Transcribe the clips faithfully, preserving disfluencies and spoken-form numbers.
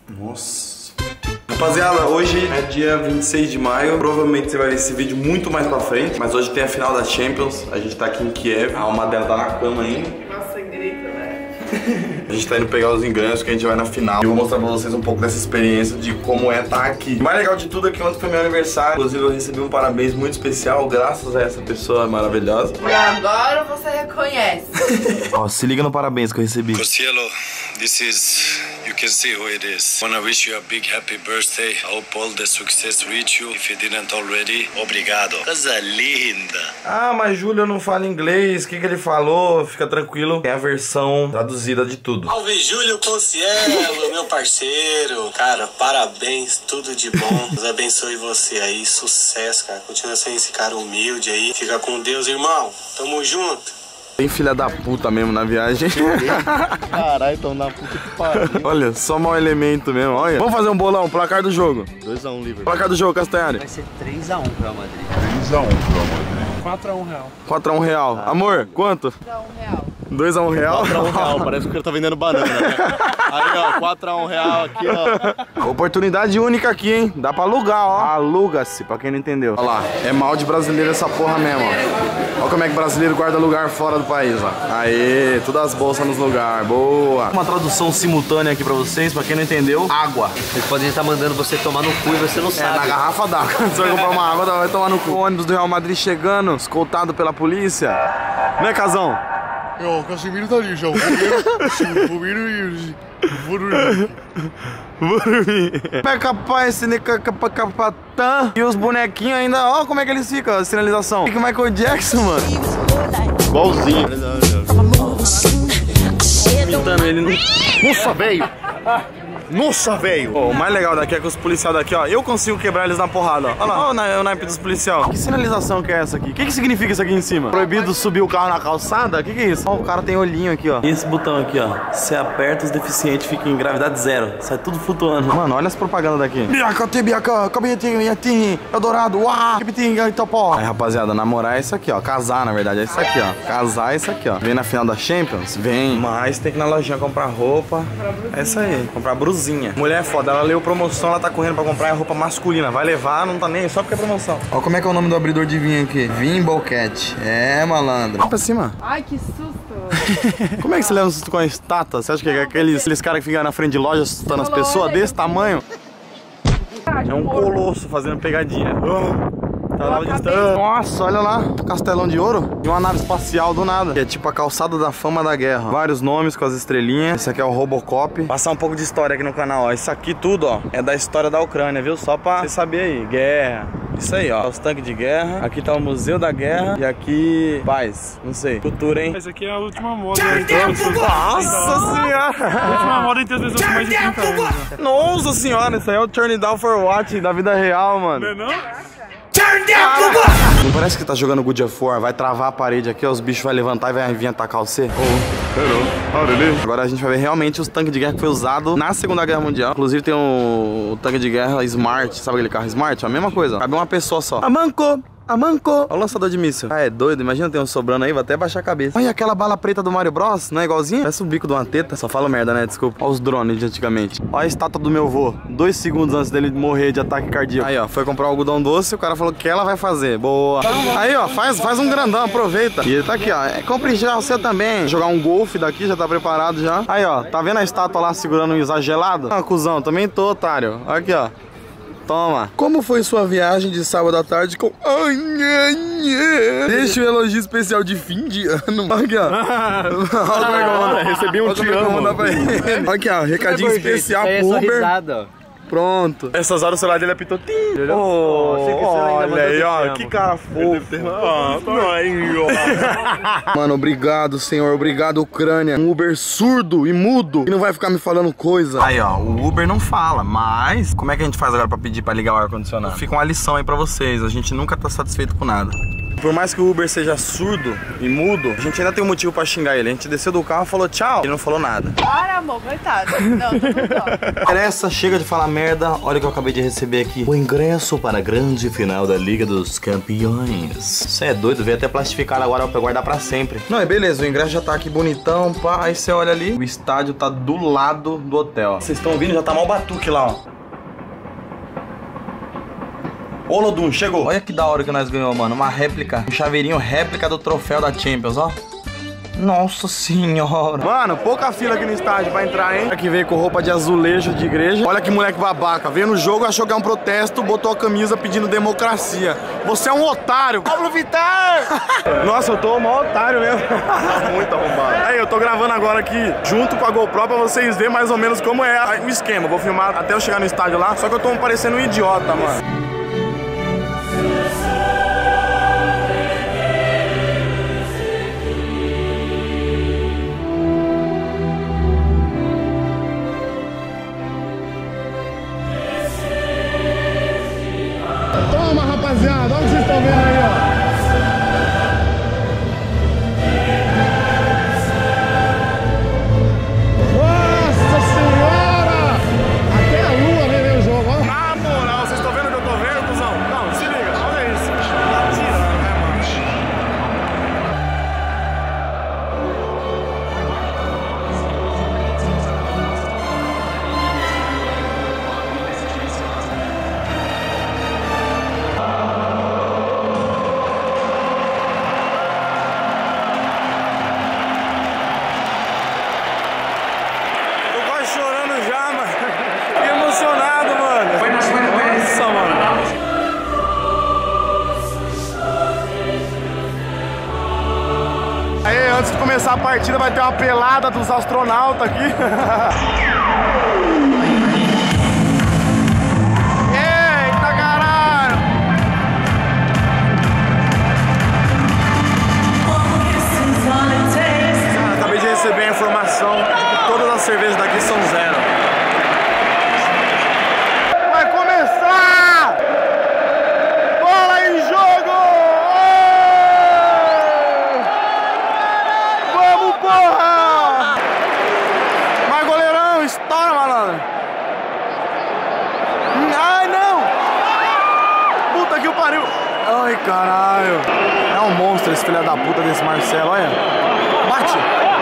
Nossa. Rapaziada, hoje é dia vinte e seis de maio. Provavelmente você vai ver esse vídeo muito mais pra frente. Mas hoje tem a final da Champions. A gente tá aqui em Kiev. A alma dela tá na cama ainda. Nossa, grita, né? A gente tá indo pegar os ingressos que a gente vai na final. E eu vou mostrar pra vocês um pouco dessa experiência de como é estar aqui. O mais legal de tudo é que ontem foi meu aniversário. Inclusive eu recebi um parabéns muito especial graças a essa pessoa maravilhosa. E agora você reconhece. Ó, se liga no parabéns que eu recebi. Cossielo, this is, you can see who it is. Wanna wish you a big happy birthday. I hope all the success reach you. If you didn't already, obrigado. Coisa linda. Ah, mas Júlio não fala inglês. O que que ele falou? Fica tranquilo. Tem a versão traduzida de tudo. Salve Júlio Cossielo, meu parceiro. Cara, parabéns, tudo de bom. Deus abençoe você aí, sucesso, cara. Continua sendo esse cara humilde aí. Fica com Deus, irmão. Tamo junto. Tem filha da puta mesmo na viagem. Caralho, tão na puta que pariu. Olha, só mau elemento mesmo, olha. Vamos fazer um bolão, placar do jogo. dois a um, Liverpool. Placar do jogo, Castanhari. Vai ser três a um pro Real Madrid. três a um pro Real Madrid. quatro a um real. quatro a um real. Amor, quanto? Dá um real. dois a um real? quatro a um real, parece que o cara tá vendendo banana, né? Aí, ó, quatro a um real aqui, ó. Oportunidade única aqui, hein? Dá pra alugar, ó. Aluga-se, pra quem não entendeu. Olha lá, é mal de brasileiro essa porra mesmo, ó. Olha como é que brasileiro guarda lugar fora do país, ó. Aê, todas as bolsas nos lugares, boa. Uma tradução simultânea aqui pra vocês, pra quem não entendeu. Água. Eles podem estar mandando você tomar no cu e você não É, sabe. na garrafa d'água. Você vai comprar uma água, vai tomar no cu. O ônibus do Real Madrid chegando, escoltado pela polícia. Né, Casão? Ó, o Casemiro tá ali já. O Romero e o É capaz, esse capatã. E os bonequinhos ainda, ó como é que eles ficam, a sinalização. Fica o Michael Jackson, mano. igualzinho. Imitando ele. Nossa, velho. Nossa, velho. Pô, o mais legal daqui é que os policiais daqui, ó, eu consigo quebrar eles na porrada, ó. Olha lá, olha o naipe dos policiais. Que sinalização que é essa aqui? O que que significa isso aqui em cima? Proibido subir o carro na calçada? O que que é isso? Ó, o cara tem olhinho aqui, ó. E esse botão aqui, ó. Você aperta, os deficientes ficam em gravidade zero. Sai tudo flutuando. Mano, olha as propagandas daqui. Eldorado, uau, Aí, rapaziada, namorar é isso aqui, ó. Casar, na verdade, é isso aqui, ó. Casar é isso aqui, ó. Vem na final da Champions? Vem. Mas tem que ir na lojinha comprar roupa. É isso aí, comprar brusinha. Mulher é foda, ela leu promoção, ela tá correndo pra comprar roupa masculina. Vai levar, não tá nem, só porque é promoção. Ó como é que é o nome do abridor de vinho aqui. Vimbocat. É, malandro. Vamos pra cima. Ai, que susto. Como é que você leva um susto com a estátua? Você acha que é aqueles, aqueles caras que ficam na frente de loja assustando as pessoas desse tamanho? É um colosso fazendo pegadinha. Tá lá distante. Nossa, olha lá, Castelão de Ouro e uma nave espacial do nada. Que é tipo a calçada da fama da guerra. Vários nomes com as estrelinhas. Esse aqui é o Robocop. Passar um pouco de história aqui no canal, ó. Isso aqui tudo, ó, é da história da Ucrânia, viu? Só pra você saber aí. Guerra. Isso aí, ó. Os tanques de guerra. Aqui tá o Museu da Guerra. E aqui, paz. Não sei. Cultura, hein? Essa aqui é a última moda. Nossa senhora! A última moda entre as pessoas com mais de trinta anos. Né? Nossa senhora, isso aí é o Turn Down for What da vida real, mano. Não é não? Não parece que tá jogando God of War, vai travar a parede aqui, ó, os bichos vão levantar e vai vir atacar você? Oh, hello. Agora a gente vai ver realmente os tanques de guerra que foi usado na Segunda Guerra Mundial. Inclusive tem o, o tanque de guerra Smart, sabe aquele carro Smart? A mesma coisa, cabe uma pessoa só. A manco! A manco! Olha o lançador de míssil. Ah, é doido, imagina ter um sobrando aí, vou até baixar a cabeça. Olha aquela bala preta do Mario Bros, não é igualzinho? Parece o bico de uma teta, só falo merda, né? Desculpa. Olha os drones de antigamente. Olha a estátua do meu vô, dois segundos antes dele morrer de ataque cardíaco. Aí, ó, foi comprar o algodão doce, o cara falou que ela vai fazer. Boa. Aí, ó, faz, faz um grandão, aproveita. E ele tá aqui, ó, é, compre já você também. Jogar um golfe daqui, já tá preparado já. Aí, ó, tá vendo a estátua lá segurando um exagerado? Ah, cuzão, também tô, otário. Aqui, ó. Toma. Como foi sua viagem de sábado à tarde com... Deixa um elogio especial de fim de ano. Aqui, ó. Ah, recebi um te amo. Aqui, ó. Recadinho especial pro Uber. Risada, ó. Pronto. Essas horas o celular dele apitou. Oh, olha aí, ó. Que cara fofo. Mano, obrigado, senhor. Obrigado, Ucrânia. Um Uber surdo e mudo e não vai ficar me falando coisa. Aí, ó. O Uber não fala, mas como é que a gente faz agora pra pedir pra ligar o ar-condicionado? Fica uma lição aí pra vocês. A gente nunca tá satisfeito com nada. Por mais que o Uber seja surdo e mudo, a gente ainda tem um motivo pra xingar ele. A gente desceu do carro e falou tchau. Ele não falou nada. Para, amor, coitado. Não, tô com dó. Essa chega de falar merda. Olha o que eu acabei de receber aqui. O ingresso para a grande final da Liga dos Campeões. Você é doido, veio até plastificado agora pra guardar pra sempre. Não, e beleza, o ingresso já tá aqui bonitão, pá. Aí você olha ali, o estádio tá do lado do hotel. Vocês estão ouvindo? Já tá mal batuque lá, ó. Ô, Lodum, chegou. Olha que da hora que nós ganhamos, mano. Uma réplica, um chaveirinho réplica do troféu da Champions, ó. Nossa senhora. Mano, pouca fila aqui no estádio pra entrar, hein? Aqui veio com roupa de azulejo de igreja. Olha que moleque babaca. Veio no jogo, achou que é um protesto, botou a camisa pedindo democracia. Você é um otário. Pablo Vittar! Nossa, eu tô um maior otário mesmo. Muito arrombado. Aí, eu tô gravando agora aqui junto com a GoPro pra vocês verem mais ou menos como é o esquema. Vou filmar até eu chegar no estádio lá, só que eu tô parecendo um idiota, mano. Toma, rapaziada, olha o que vocês estão vendo aí, ó. Nossa senhora! Até a lua vai ver o jogo, ó. Na moral, vocês estão vendo o que eu tô vendo, cuzão? Não, se liga, olha isso. Tá tirando, né, mano? Antes de começar a partida vai ter uma pelada dos astronautas aqui. Eita caralho! Cara, acabei de receber a informação de que todas as cervejas daqui são zero. Vai começar! Bola em jogo! Porra! Mas goleirão, estoura, malandro! Ai, não! Puta que o pariu! Ai, caralho! É um monstro esse filho da puta desse Marcelo, olha! Bate!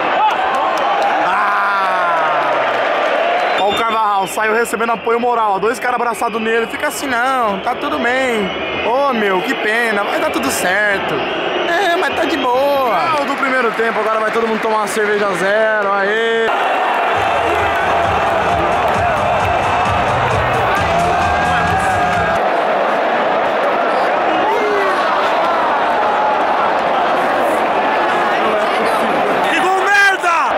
Ah! Ó o Carvajal, saiu recebendo apoio moral, ó, dois caras abraçados nele, fica assim não, tá tudo bem. Ô, oh, meu, que pena, vai dar tudo certo. É, mas tá de boa. Ah, o do primeiro tempo, agora vai todo mundo tomar uma cerveja zero, aê. Que gol merda!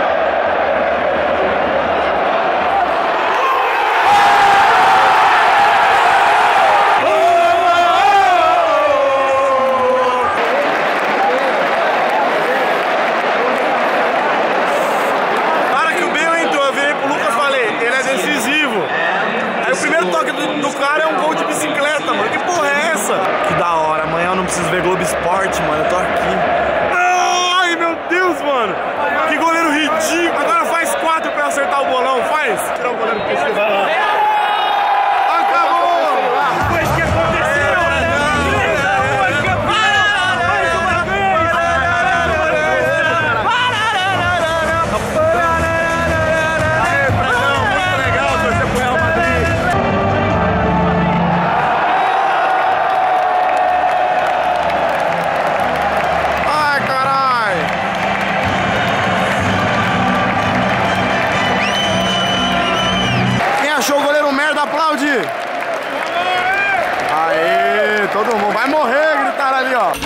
Preciso ver Globo Esporte, mano, eu tô aqui. Ai, meu Deus, mano. Que goleiro ridículo. Agora faz quatro pra eu acertar o bolão, faz. Tirar o goleiro que você vai lá. Acabou. Foi isso que aconteceu. Aê, Fredão, muito legal torcer pro Real Madrid. Aplaude! Aê, todo mundo vai morrer, gritaram ali, ó.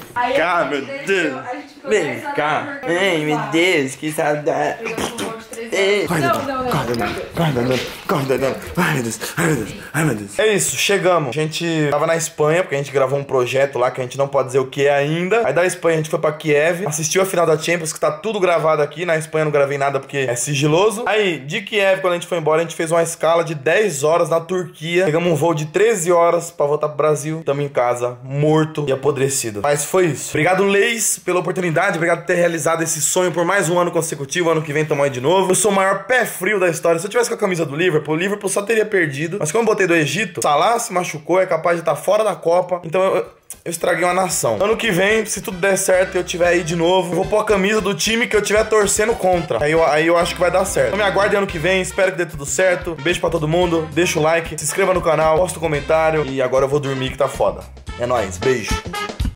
Cá, meu Deus. Vem cá. Ai, meu Deus, que saudade. Corre, Danilo. Corre, Danilo. Corre, Danilo. Corre, Danilo. Ai, meu Deus. Ai, meu Deus. Ai, meu Deus. É isso, chegamos. A gente tava na Espanha, porque a gente gravou um projeto lá que a gente não pode dizer o que é ainda. Aí da Espanha a gente foi pra Kiev, assistiu a final da Champions, que tá tudo gravado aqui. Na Espanha eu não gravei nada porque é sigiloso. Aí, de Kiev, quando a gente foi embora, a gente fez uma escala de dez horas na Turquia. Pegamos um voo de treze horas pra voltar pro Brasil. Tamo em casa, morto e apodrecido. Mas foi isso. Obrigado, Leis, pela oportunidade. Obrigado por ter realizado esse sonho por mais um ano consecutivo. Ano que vem tamo aí de novo. Eu sou o maior pé frio da história. Se eu tivesse com a camisa do Liverpool, o Liverpool só teria perdido. Mas como eu botei do Egito, Salah se machucou, é capaz de estar fora da Copa. Então eu... eu estraguei uma nação. Ano que vem, se tudo der certo e eu tiver aí de novo, eu vou pôr a camisa do time que eu tiver torcendo contra. Aí eu, aí eu acho que vai dar certo. Então me aguardem ano que vem, espero que dê tudo certo. Um beijo pra todo mundo, deixa o like, se inscreva no canal, posta o comentário. E agora eu vou dormir que tá foda. É nóis, beijo.